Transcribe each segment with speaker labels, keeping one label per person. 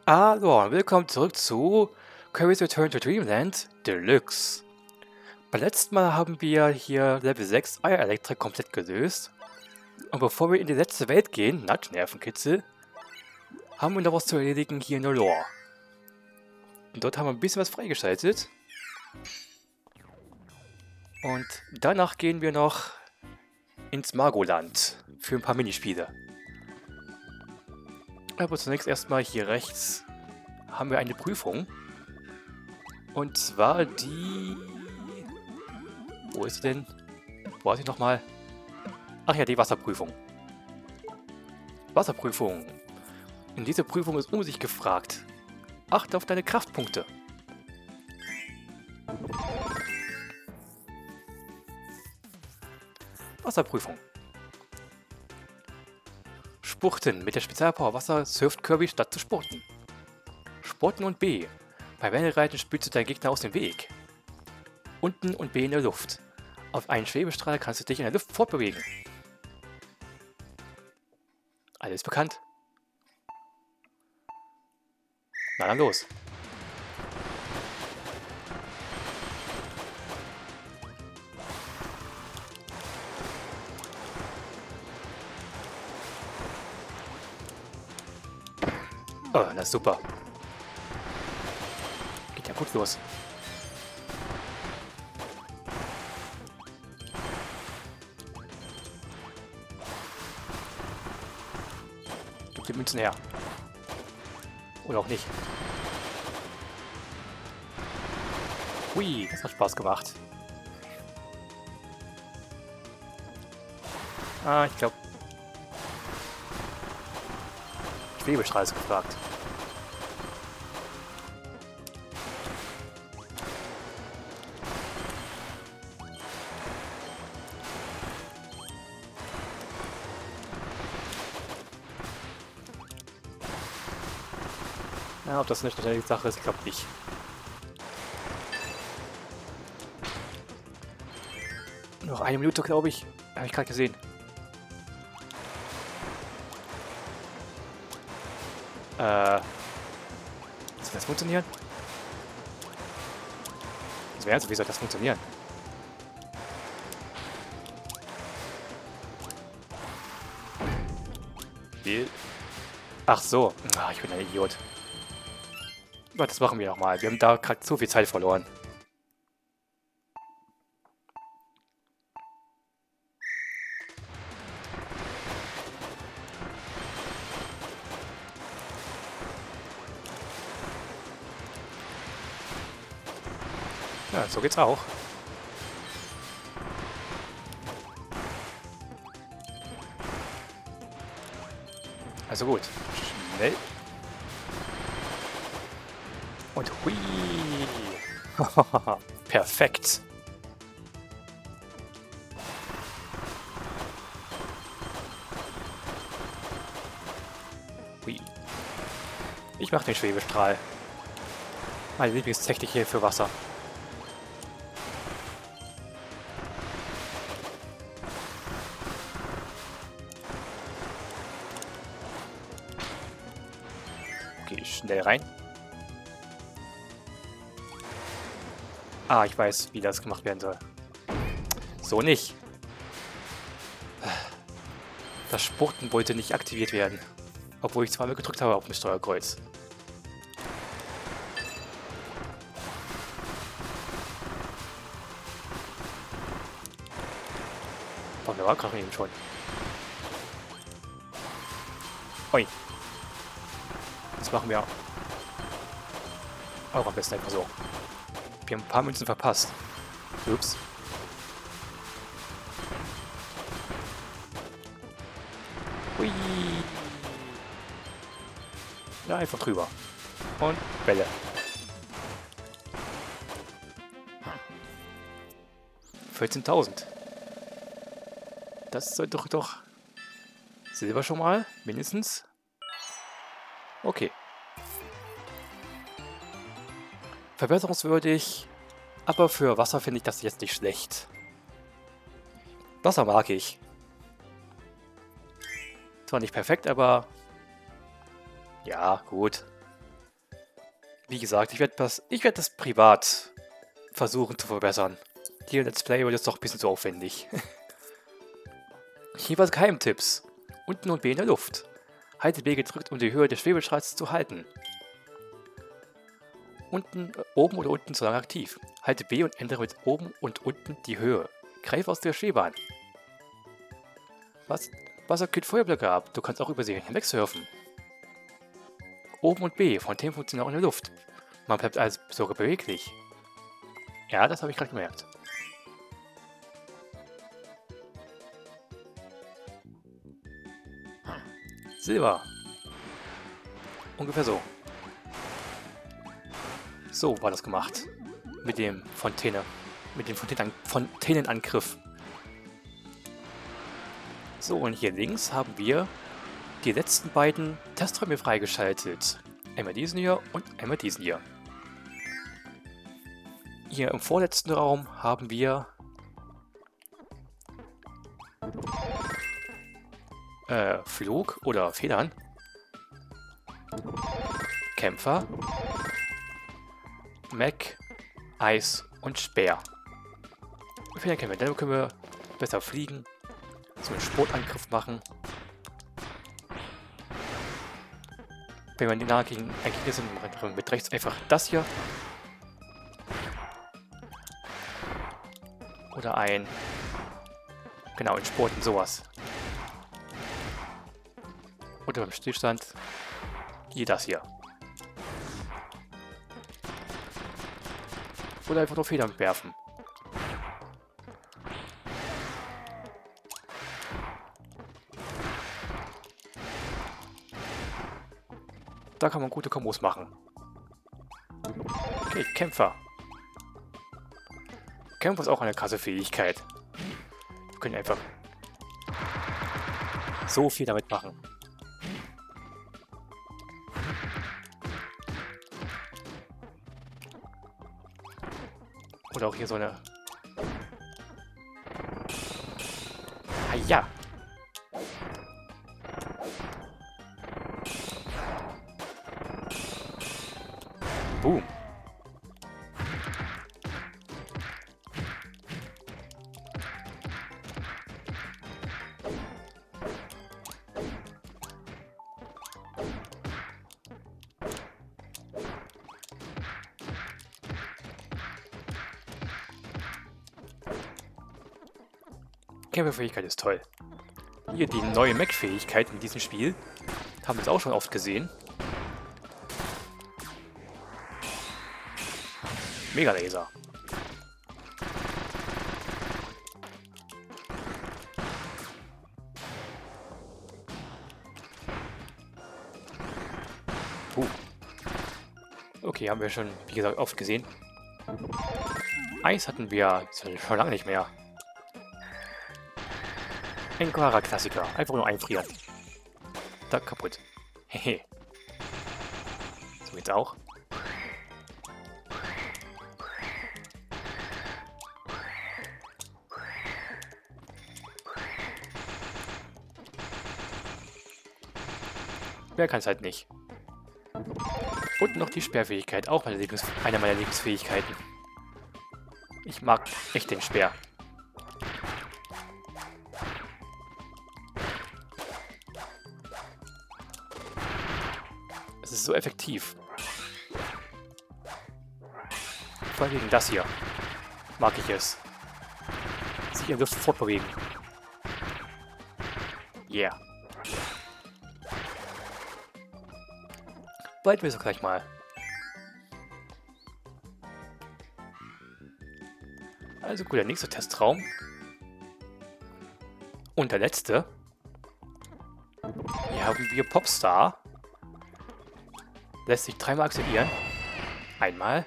Speaker 1: Hallo und willkommen zurück zu Kirby's Return to Dreamland Deluxe. Beim letzten Mal haben wir hier Level 6 Air Electric komplett gelöst. Und bevor wir in die letzte Welt gehen, Nervenkitzel, haben wir noch was zu erledigen hier in der Lore. Und dort haben wir ein bisschen was freigeschaltet. Und danach gehen wir noch ins Margoland für ein paar Minispiele. Aber zunächst erstmal hier rechts haben wir eine Prüfung. Und zwar die... Wo ist sie denn? Wo war sie nochmal? Ach ja, die Wasserprüfung. Wasserprüfung. In dieser Prüfung ist sich gefragt. Achte auf deine Kraftpunkte. Wasserprüfung. Spurten. Mit der Spezialpower Wasser surft Kirby statt zu spurten. Spurten und B. Bei Wellenreiten spülst du deinen Gegner aus dem Weg. Unten und B in der Luft. Auf einen Schwebestrahl kannst du dich in der Luft fortbewegen. Alles bekannt. Na dann los. Oh, na super. Geht ja gut los. Gib die Münzen her. Oder auch nicht. Hui, das hat Spaß gemacht. Ah, ich glaube... Schwebestrahl ist gefragt. Ja, ob das eine schnelle Sache ist, ich glaube nicht. Noch eine Minute, glaube ich. Habe ich gerade gesehen. Soll das funktionieren? Also, wie soll das funktionieren? Wie? Ach so. Ach, ich bin ein Idiot. Aber das machen wir nochmal. Wir haben da gerade zu viel Zeit verloren. Ja, so geht's auch. Also gut. Schnell. Und hui. Perfekt. Hui. Ich mache den Schwebestrahl. Meine Lieblingstechnik hier für Wasser. Okay, schnell rein. Ah, ich weiß, wie das gemacht werden soll. So nicht. Das Spurten wollte nicht aktiviert werden. Obwohl ich zweimal gedrückt habe auf dem Steuerkreuz. Boah, der war gerade eben schon. Ui. Das machen wir auch am besten einfach so. Wir haben ein paar Münzen verpasst. Ups. Hui. Ja, einfach drüber. Und Bälle. $14.000. Das sollte doch Silber schon mal, mindestens. Okay. Verbesserungswürdig, aber für Wasser finde ich das jetzt nicht schlecht. Wasser mag ich. Zwar nicht perfekt, aber ja, gut. Wie gesagt, ich werd das privat versuchen zu verbessern. Hier Let's Play wird jetzt doch ein bisschen zu aufwendig. Hier was Geheimtipps. Unten und B in der Luft. Halte B gedrückt, um die Höhe des Schwebeschalts zu halten. Unten, oben oder unten so lange aktiv. Halte B und ändere mit oben und unten die Höhe. Greife aus der Schwebe an. Wasser kühlt Feuerblöcke ab. Du kannst auch über sie hinweg surfen. Oben und B. Fontänen funktionieren auch in der Luft. Man bleibt also sogar beweglich. Ja, das habe ich gerade gemerkt. Silber. Ungefähr so. So war das gemacht. Mit dem Fontänenangriff. So, und hier links haben wir die letzten beiden Testräume freigeschaltet. Einmal diesen hier und einmal diesen hier. Hier im vorletzten Raum haben wir Flug oder Federn, Kämpfer, Mech, Eis und Speer. Federn kennen wir, dann können wir besser fliegen, so einen Sportangriff machen. Wenn man nah gegen ein Gegner sind, machen wir mit rechts einfach das hier. Oder genau, in Sporten sowas. Oder beim Stillstand hier das hier. Oder einfach nur Federn werfen. Da kann man gute Kombos machen. Okay, Kämpfer. Kämpfer ist auch eine krasse Fähigkeit. Wir können einfach so viel damit machen. Oder auch hier so eine... Ah ja! Boom! Kämpferfähigkeit ist toll. Hier die neue Mech-Fähigkeit in diesem Spiel. Haben wir es auch schon oft gesehen. Mega Laser. Okay, haben wir schon, wie gesagt, oft gesehen. Eis hatten wir schon lange nicht mehr. Ein klarer Klassiker. Einfach nur einfrieren. Da kaputt. Hehe. So geht's auch. Wer kann es halt nicht. Und noch die Speerfähigkeit. Auch eine meiner Lieblingsfähigkeiten. Ich mag echt den Speer. Es ist so effektiv. Vor allem gegen das hier mag ich es. Sich in der Luft fortbewegen. Yeah. Bleiben wir so gleich mal. Also gut, der nächste Testraum. Und der letzte. Hier haben wir Popstar. Lässt sich dreimal aktivieren. Einmal.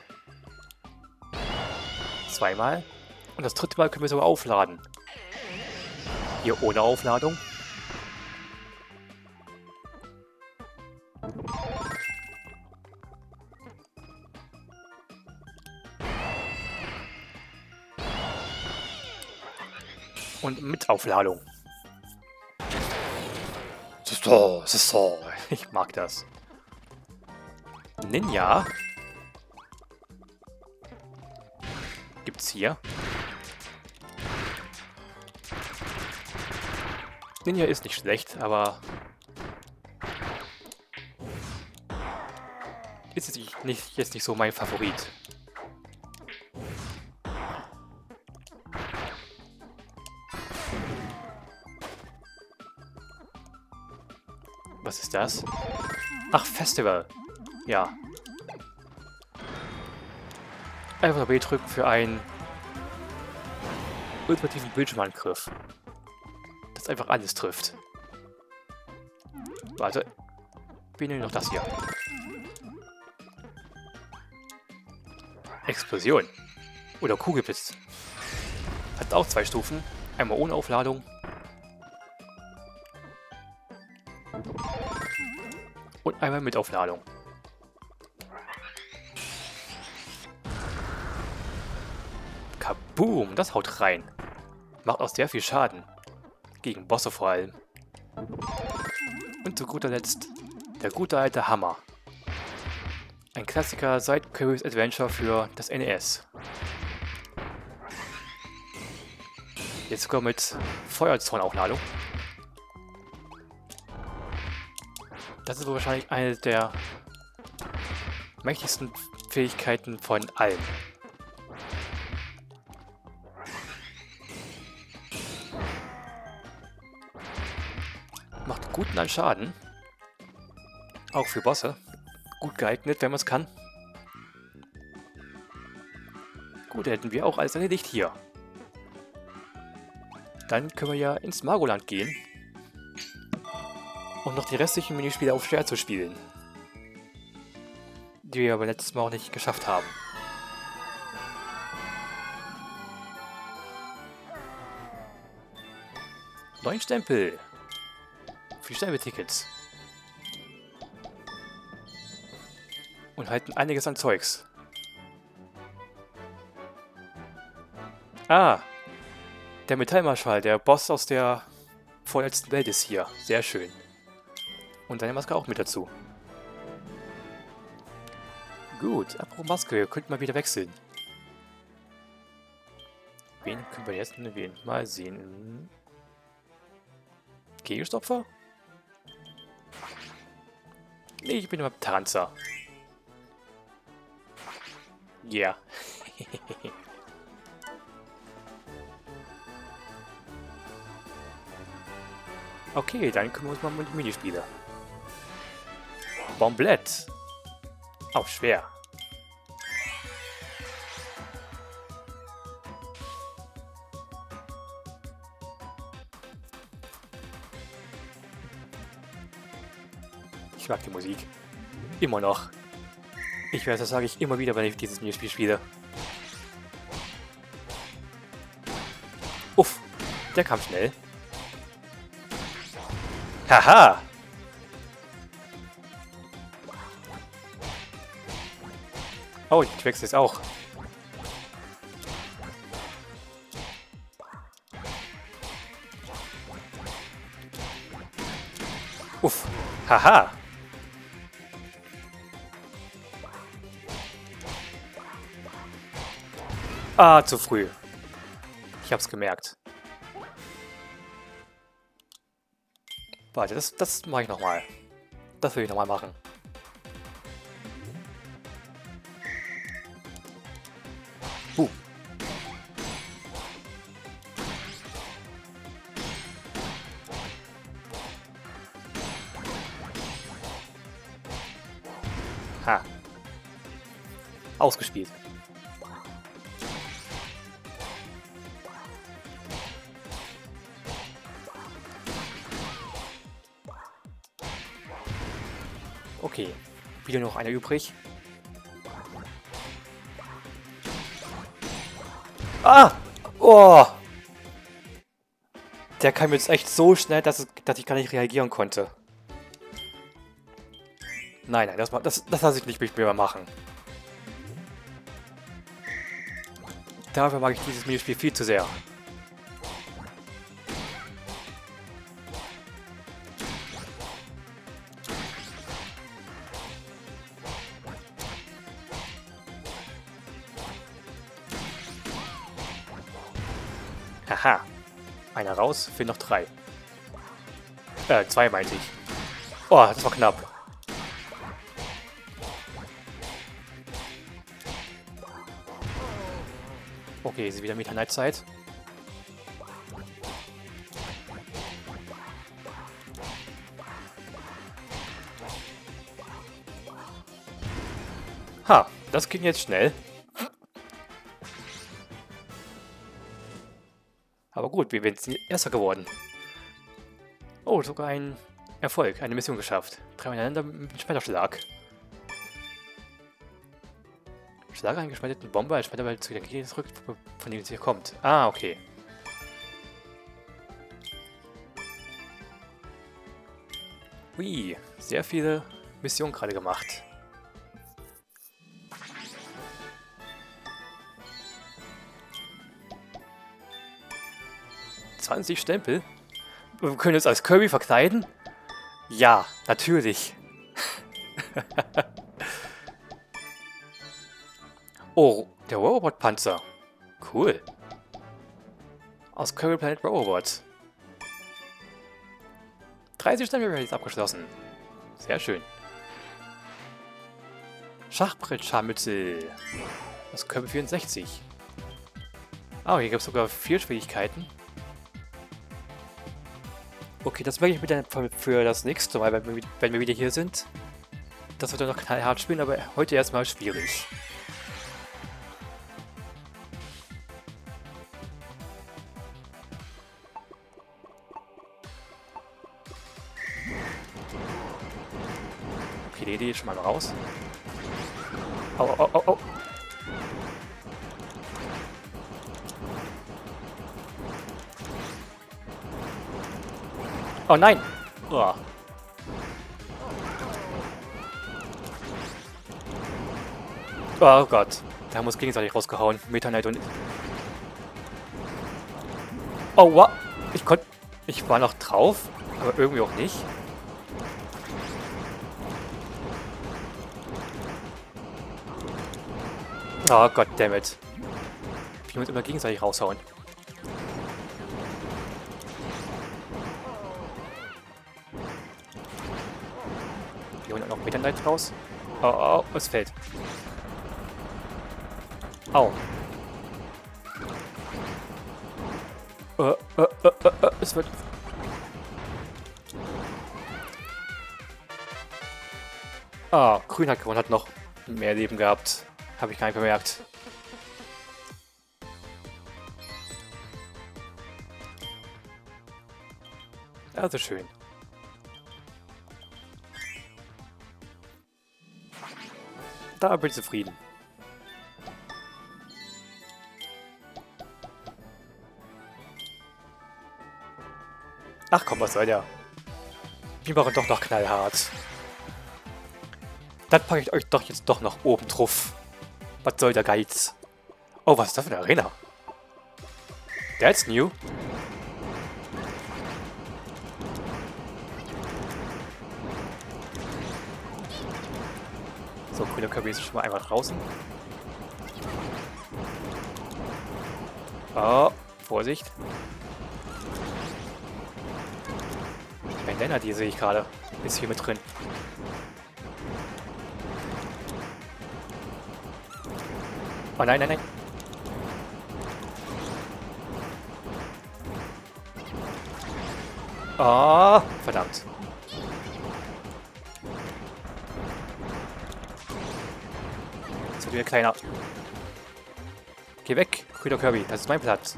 Speaker 1: Zweimal. Und das dritte Mal können wir sogar aufladen. Hier ohne Aufladung. Und mit Aufladung. So. Ich mag das. Ninja nichts hier. Ninja ist nicht schlecht, aber ist jetzt nicht so mein Favorit. Was ist das? Ach, Festival. Ja. Einfach B drücken für einen ultimativen Bildschirmangriff. Das einfach alles trifft. Warte. Wir nehmen noch das hier. Explosion. Oder Kugelblitz. Hat auch 2 Stufen. Einmal ohne Aufladung. Und einmal mit Aufladung. Kaboom, das haut rein. Macht auch sehr viel Schaden. Gegen Bosse vor allem. Und zu guter Letzt der gute alte Hammer. Ein Klassiker seit Kirby's Adventure für das NES. Jetzt sogar mit Feuerzornaufladung. Das ist wohl wahrscheinlich eine der mächtigsten Fähigkeiten von allen. Macht guten an Schaden. Auch für Bosse. Gut geeignet, wenn man es kann. Gut, hätten wir auch alles erledigt hier. Dann können wir ja ins Magoland gehen. Um noch die restlichen Minispiele auf schwer zu spielen. Die wir aber letztes Mal auch nicht geschafft haben. Neun Stempel. 4 Stempeltickets. Und halten einiges an Zeugs. Ah! Der Metallmarschall, der Boss aus der vorletzten Welt ist hier. Sehr schön. Und deine Maske auch mit dazu. Gut, apropos Maske, wir könnten mal wieder wechseln. Wen können wir jetzt wählen? Mal sehen. Kegelstopfer? Nee, ich bin immer Tanzer. Ja. Yeah. Okay, dann kümmern wir uns mal um die Minispiele. Bomblett. Auch schwer. Ich mag die Musik. Immer noch. Ich weiß, das sage ich immer wieder, wenn ich dieses Minispiel spiele. Uff, der kam schnell. Haha! Oh, ich wechsle es auch. Uff, haha! Ah, zu früh. Ich hab's gemerkt. Warte, das mache ich nochmal. Das will ich nochmal machen. Ha. Ausgespielt. Okay, wieder noch einer übrig. Ah! Oh! Der kam jetzt echt so schnell, dass ich gar nicht reagieren konnte. Nein, nein, das lasse ich nicht mit mir machen. Dafür mag ich dieses Minispiel viel zu sehr. Haha. Einer raus, fehlen noch 3. 2 meinte ich. Oh, das war knapp. Okay, ist wieder Mitternachtszeit. Ha, das ging jetzt schnell. Aber gut, wir sind Erster geworden. Oh, sogar ein Erfolg, eine Mission geschafft. 3 miteinander mit einem Schmetterschlag. Schlag einen geschmetteten Bomber, als Schmetterball zu der Gegend zurück, von dem es hier kommt. Ah, okay. Ui, sehr viele Missionen gerade gemacht. ...20 Stempel? Wir können uns als Kirby verkleiden? Ja, natürlich. Oh, der Robot-Panzer. Cool. Aus Kirby Planet Robot. 30 Stempel jetzt abgeschlossen. Sehr schön. Schachbrett-Scharmützel. Aus Kirby 64. Oh, hier gibt es sogar 4 Schwierigkeiten. Okay, das merke ich mir dann für das nächste Mal, wenn wir wieder hier sind. Das wird dann noch knallhart spielen, aber heute erstmal schwierig. Okay, die Idee ist schon mal raus. Au, au, au, au. Oh nein! Oh. Oh Gott. Der haben uns gegenseitig rausgehauen. Meta Knight und... Oh, wow. Ich war noch drauf, aber irgendwie auch nicht. Oh Gott, dammit. Wir uns immer gegenseitig raushauen. Hier holen noch Meta Knight raus. Oh, oh, es fällt. Au. Es wird... Ah, Grün hat gewonnen, hat noch mehr Leben gehabt. Habe ich gar nicht bemerkt. Also schön. Da bin ich zufrieden. Ach komm, was soll der? Wir machen doch noch knallhart. Dann packe ich euch doch jetzt doch noch oben drauf. Was soll der Geiz? Oh, was ist das für eine Arena? That's new. So, grüner Kirby ist schon mal einmal draußen. Oh, Vorsicht. Ein Denner, die sehe ich gerade. Ist hier mit drin. Oh nein, nein, nein. Oh, verdammt. So, wieder kleiner. Geh weg, grüner Kirby. Das ist mein Platz.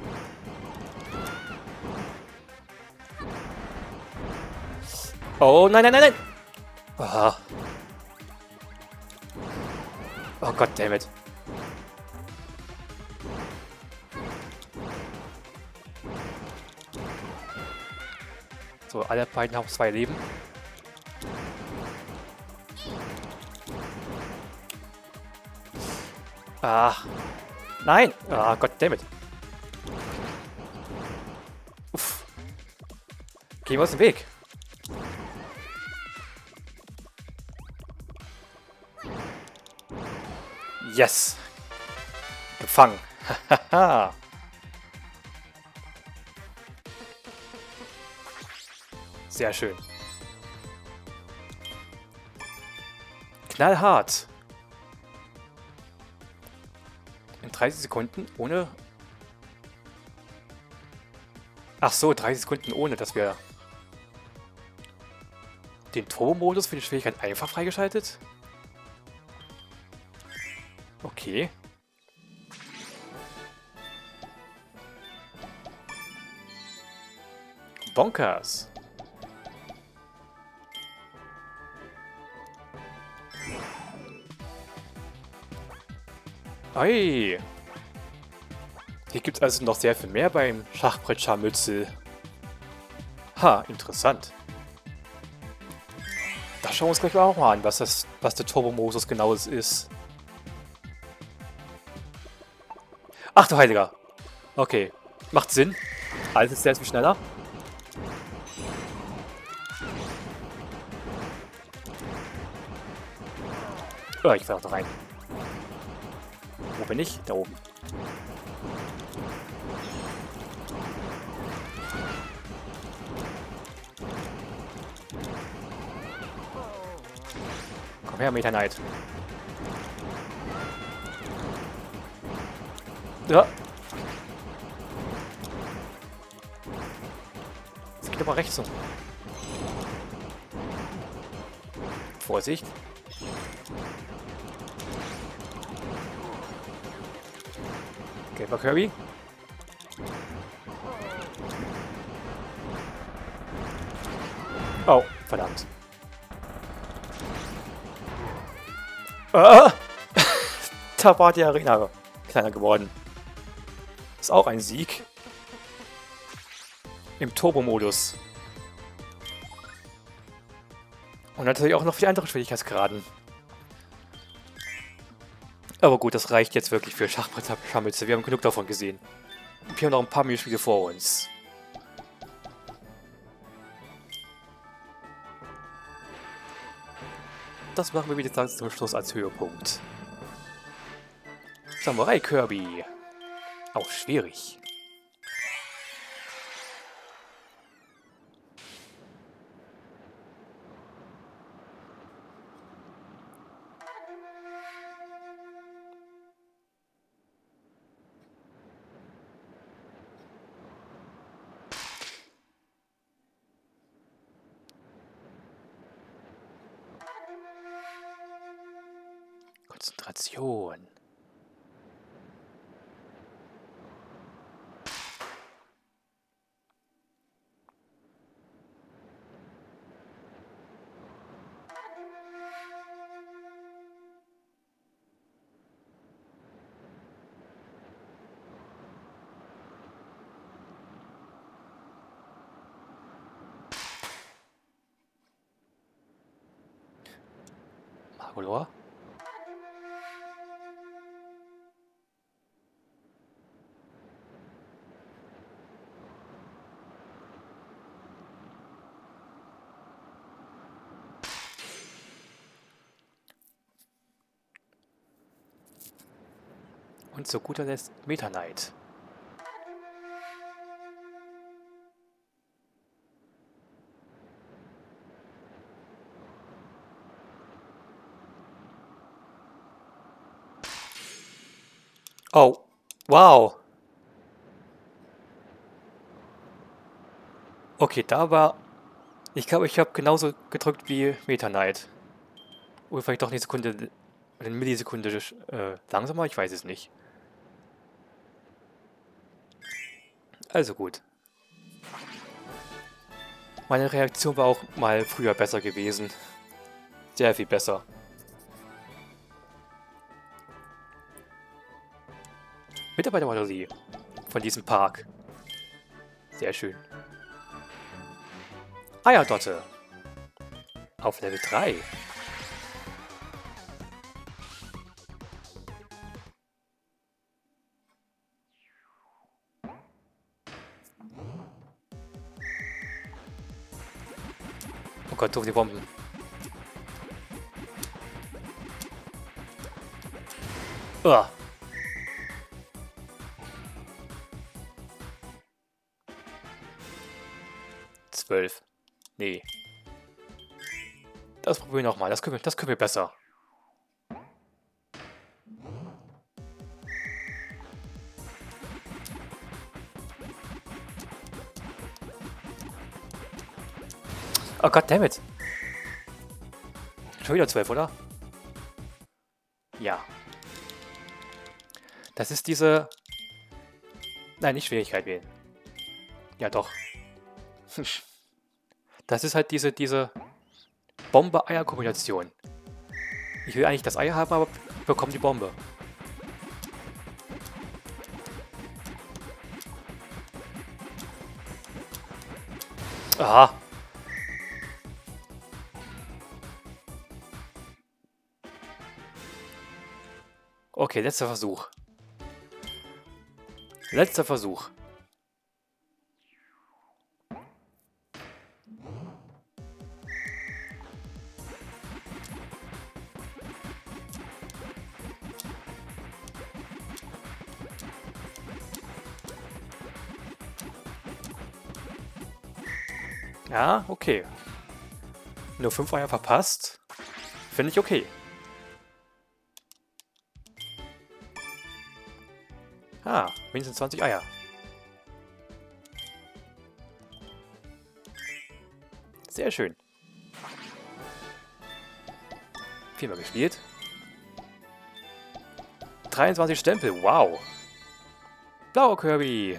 Speaker 1: Oh, nein, nein, nein, nein. Oh, oh Gott, dammit. So, alle beiden haben 2 Leben. Ah. Nein! Ah, Gott dammit. Uff. Gehen wir aus dem Weg. Yes! Gefangen. Hahaha. Sehr schön. Knallhart. In 30 Sekunden ohne... Ach so, 30 Sekunden ohne, dass wir... Den Turbo-Modus für die Schwierigkeit einfach freigeschaltet? Okay. Bonkers. Oi. Hier gibt es also noch sehr viel mehr beim Schachbrett-Scharmützel. Ha, interessant. Da schauen wir uns gleich auch mal an, was der Turbo-Modus genau ist. Ach du Heiliger. Okay, macht Sinn. Alles ist sehr viel schneller. Oh, ich falle auch da rein. Wo bin ich? Da oben. Komm her, Meta Knight. Ja. Es geht aber rechts so. Vorsicht. Gelber Kirby. Oh, verdammt. Ah! Da war die Arena kleiner geworden. Ist auch ein Sieg. Im Turbo-Modus. Und natürlich auch noch für die anderen Schwierigkeitsgraden. Aber gut, das reicht jetzt wirklich für Schachbrett-Scharmützel. Wir haben genug davon gesehen. Und wir haben noch ein paar Spiele vor uns. Das machen wir, wie gesagt, zum Schluss als Höhepunkt. Samurai Kirby. Auch schwierig. Konzentration. Magolor? Und zu guter Letzt Meta Knight. Oh, wow. Okay, da war... Ich glaube, ich habe genauso gedrückt wie Meta Knight. Oder vielleicht doch eine Sekunde, eine Millisekunde langsamer, ich weiß es nicht. Also gut. Meine Reaktion war auch mal früher besser gewesen. Sehr viel besser. Mitarbeiterbatterie von diesem Park. Sehr schön. Eierdotte. Auf Level 3. Oh Gott, doof die Bomben. Uah. Nee. Das probieren wir nochmal. Das können wir besser. Oh goddammit. Schon wieder 12, oder? Ja. Das ist diese... Nein, nicht Schwierigkeit wählen. Ja, doch. Das ist halt diese Bombe-Eier-Kombination. Ich will eigentlich das Ei haben, aber bekomme die Bombe. Aha. Okay, letzter Versuch. Letzter Versuch. Ja, okay. Nur 5 Eier verpasst. Finde ich okay. Ah, mindestens 20 Eier. Sehr schön. 4-mal gespielt. 23 Stempel, wow. Blauer Kirby.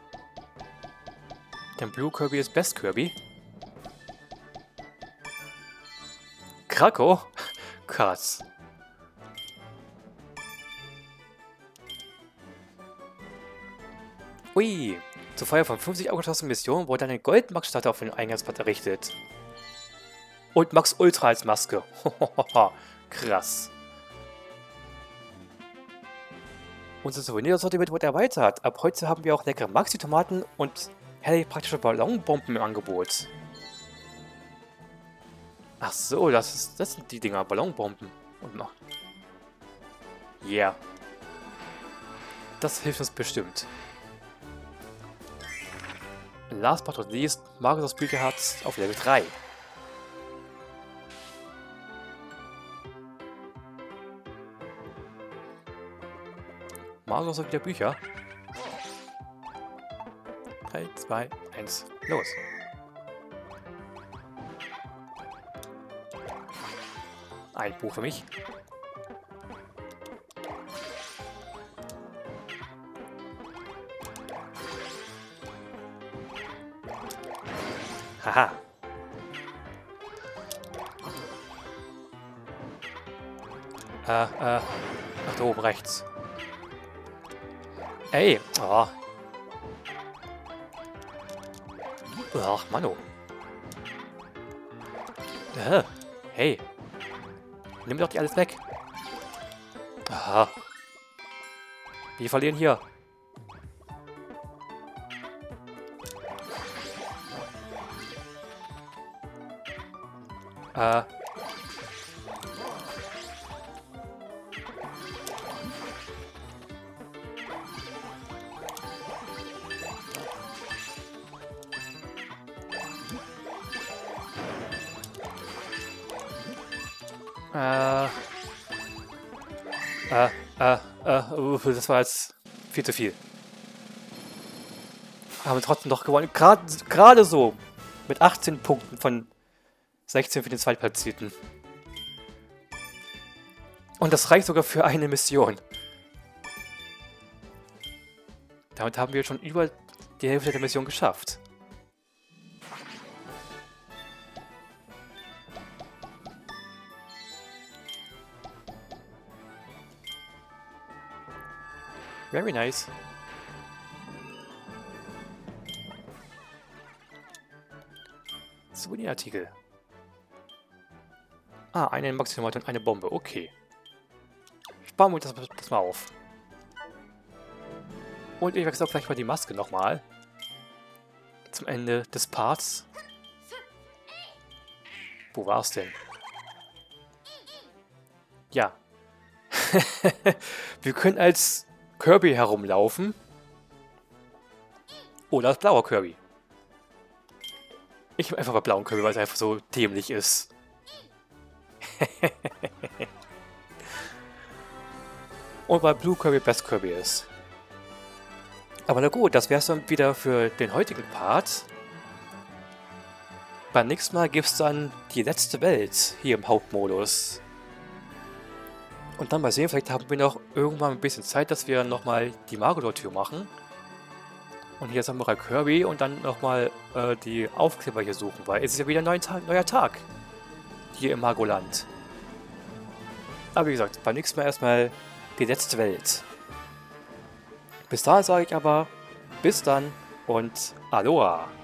Speaker 1: Denn Blue Kirby ist Best Kirby. Krakow? Krass. Ui, zur Feier von 50 abgeschlossenen Missionen wurde eine Gold-Max-Statue auf den Eingangsport errichtet. Und Max Ultra als Maske. Krass. Unser Souvenirsortiment wurde erweitert. Ab heute haben wir auch leckere Maxi-Tomaten und herrlich praktische Ballonbomben im Angebot. Ach so, das sind die Dinger, Ballonbomben. Und noch. Yeah. Das hilft uns bestimmt. Last but not least, Magus Bücherherz auf Level 3. Magus hat wieder Bücher. 3, 2, 1, los. Ein Buch für mich. Haha. Ach, da oben rechts. Ey, oh. Ach, Mano. Hey. Nimm doch die alles weg. Aha. Wir verlieren hier. Das war jetzt viel zu viel. Aber trotzdem doch gewonnen. Gerade so. Mit 18 Punkten von 16 für den Zweitplatzierten. Und das reicht sogar für eine Mission. Damit haben wir schon über die Hälfte der Mission geschafft. Very nice. Souvenirartikel. Ah, eine Maximum und eine Bombe. Okay. Sparen wir uns das mal auf. Und ich wechsle auch gleich mal die Maske nochmal. Zum Ende des Parts. Wo war's denn? Ja. Wir können als Kirby herumlaufen. Oder als blauer Kirby. Ich nehme einfach mal blauen Kirby, weil es einfach so dämlich ist. Und weil Blue Kirby Best Kirby ist. Aber na gut, das wäre es dann wieder für den heutigen Part. Beim nächsten Mal gibt es dann die letzte Welt hier im Hauptmodus. Und dann mal sehen, vielleicht haben wir noch irgendwann ein bisschen Zeit, dass wir nochmal die Magolor-Tür machen. Und hier Samurai Kirby und dann nochmal die Aufkleber hier suchen, weil es ist ja wieder ein neuer Tag hier im Magoland. Aber wie gesagt, beim nächsten Mal erstmal die letzte Welt. Bis dahin sage ich aber, bis dann und Aloha!